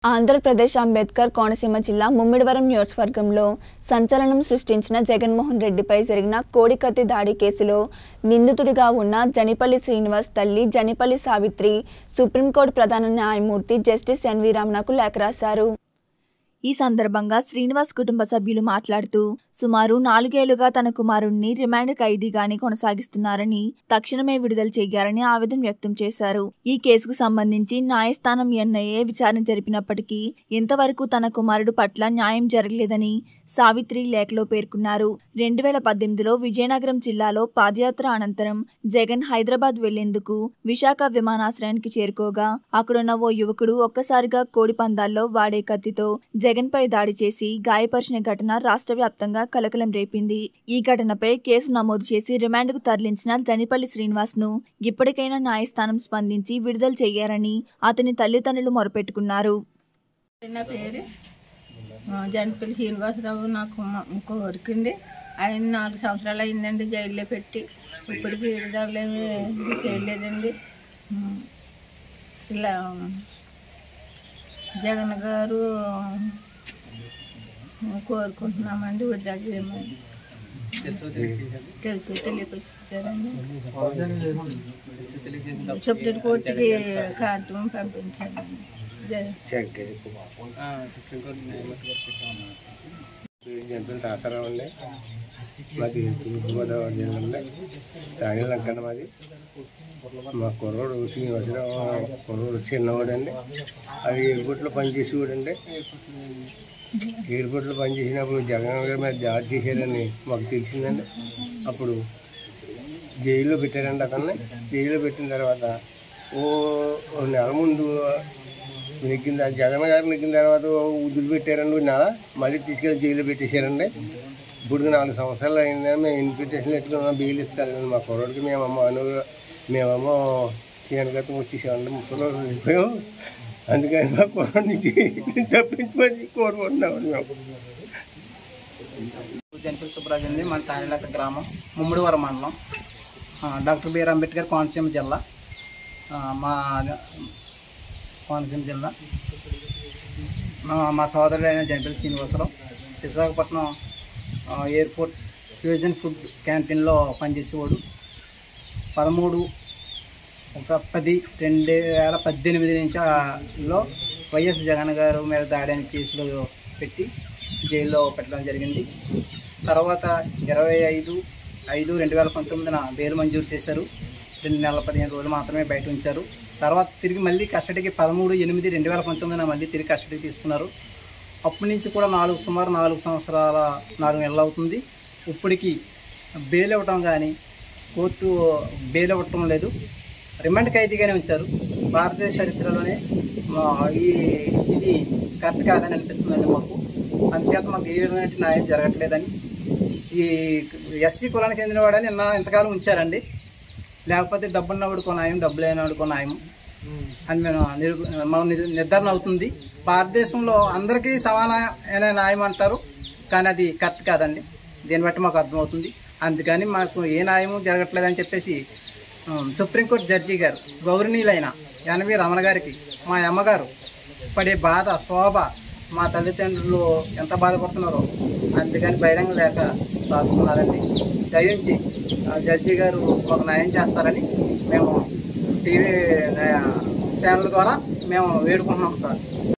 ఆంధ్రప్రదేశ్ అంబేద్కర్ కోనసీమ జిల్లా ముమ్మిడివరం నియోజకవర్గంలో సంచలనం సృష్టించిన జగన్మోహన్ రెడ్డిపై జరిగిన కోడికత్తి దాడి కేసులో నిందితుడిగా ఉన్న జనిపల్లి శ్రీనివాస్ తల్లి జనిపల్లి సావిత్రి సుప్రీంకోర్టు ప్రధాన న్యాయమూర్తి జస్టిస్ ఎన్వి రమణకు లేఖ రాశారు। ఈ సందర్భంగా శ్రీనివాస్ కుటుంబ సభ్యులు మాట్లాడుతూ సుమారు 4 ఏళ్లుగా తన కుమారుణ్ణి రిమాండ్ ఖైదీగానే కొనసాగిస్తున్నారని తక్షణమే విడుదల చేయాలని ఆవేదన వ్యక్తం చేశారు। ఈ కేసుకు సంబంధించి న్యాయస్థానం ఎన్ఐఏ విచారణ జరిపినప్పటికీ ఇంతవరకు తన కుమారుడు పట్ల న్యాయం జరగలేదని సావిత్రి లేఖలో పేర్కొన్నారు। 2018లో విజయనగరం జిల్లాలో పాదయాత్ర అనంతరం జగన్ హైదరాబాద్ వెళ్లేందుకు విశాఖ విమానాశ్రయానికి చేరుకోగా అక్కడున్న ఓ యువకుడు ఒక్కసారిగా కోడి పందాల్లో వాడే కత్తితో జగన్ పై దాడి చేసి గాయపరిచిన ఘటన రాష్ట్ర వ్యాప్తంగా కలకలం రేపింది। ఈ ఘటనపై కేసు నమోదు చేసి రిమాండ్కు తరలించిన జనిపల్లి శ్రీనివాస్ ను ఇప్పటికైనా న్యాయస్థానం స్పందించి విడుదల చేయాలని అతని తల్లిదండ్రులు మొరపెట్టుకున్నారు। జనిపల్లి శ్రీనివాసరావు నాకు కోరికండి। ఆయన 4 సంవత్సరాలు అయిందండి జైల్లో పెట్టి, ఇప్పటికీ విడుదలేమి చేయలేదండి। ఇలా జగన్ గారు కోరుకుంటున్నామండి విడుదల చేయమని। తెలియపరిచారండి, సుప్రీం కోర్టుకి కాగితం పంపించారండి। జనపల్లి తాతారావు అండి, మాది తూర్పుగోదావరి జిల్లా అండి, తాగిలంకన్న మాది। మా కుర్రోడు శ్రీనివాసరావు కుర్రోడు చిన్నవాడు అండి, అది ఎయిర్పోర్ట్లో పనిచేసేవాడండి। ఎయిర్పోర్ట్లో పనిచేసినప్పుడు జగన్ గారి మీద దాడి చేశారని మాకు తెలిసిందండి। అప్పుడు జైల్లో పెట్టారండి అతన్ని। జైల్లో పెట్టిన తర్వాత ఓ నెల ముందు నెగ్గింది, జగన్ గారు నెగ్గిన తర్వాత వదిలిపెట్టారండి నెల, మళ్ళీ తీసుకెళ్ళి జైల్లో పెట్టేశారండి। ఇప్పుడు 4 సంవత్సరాలు అయిందని మేము ఇన్విటేషన్ పెట్టుకున్నాం, బెయిల్ ఇస్తారండి మా కుర్రోడికి। మేమేమో సీఎన్గతం వచ్చేసామండి, ముసలి అయిపోయాం। అందుకని మా కుర్రోడి నుంచి తప్పించుకొని కోరుకుంటున్నామండి మేము। జనిపల్లి సుబ్బరాజు అండి, మన తానిలాక గ్రామం, ముమ్మిడివరం మండలం, డాక్టర్ బిఆర్ అంబేద్కర్ కోనసీమ జిల్లా। మా కోనసీమ జిల్లా మా సోదరుడు అయిన Janipalli Srinivasarao Visakhapatnam airport fusion food క్యాంటీన్లో పనిచేసేవాడు। 13/10/2018 నుంచిలో వైఎస్ జగన్ గారు మీద దాడి అనే కేసులో పెట్టి జైల్లో పెట్టడం జరిగింది। తర్వాత 25/5/2019 బెయిల్ మంజూరు చేశారు। 2 నెలల 15 రోజులు మాత్రమే బయట ఉంచారు। తర్వాత తిరిగి మళ్ళీ కస్టడీకి 13/8/2019 మళ్ళీ తిరిగి కస్టడీకి తీసుకున్నారు। అప్పటి నుంచి కూడా సుమారు 4 సంవత్సరాల 4 నెలలు అవుతుంది। ఇప్పటికి బెయిల్ ఇవ్వటం కానీ కోర్టు బెయిల్ ఇవ్వటం లేదు, రిమాండ్ ఖైదీగానే ఉంచారు। భారతదేశ చరిత్రలోనే ఇది కరెక్ట్ కాదని అనిపిస్తుందండి మాకు। అందుచేత మాకు ఏ విధమైన న్యాయం జరగట్లేదని, ఈ ఎస్సీ కులానికి చెందినవాడని ఇంతకాలం ఉంచారండి। లేకపోతే డబ్బున్నవాడుకో న్యాయం, డబ్బు లేనివాడుకో న్యాయం అని మాకు నిర్ధారణ అవుతుంది। భారతదేశంలో అందరికీ సమానమైన న్యాయం అంటారు, కానీ అది కరెక్ట్ కాదండి। దీన్ని బట్టి మాకు అర్థమవుతుంది। అందుకని మాకు ఏ న్యాయము జరగట్లేదని చెప్పేసి సుప్రీంకోర్టు జడ్జి గారు గౌరవనీయులైన ఎన్వి రమణ గారికి మా అమ్మగారు పడే బాధ, శోభ, మా తల్లిదండ్రులు ఎంత బాధపడుతున్నారో అందుకని బహిరంగ లేఖ రాసుకున్నారండి। దయించి జడ్జి గారు మాకు న్యాయం చేస్తారని మేము టీవీ ఛానల్ ద్వారా మేము వేడుకుంటున్నాం సార్।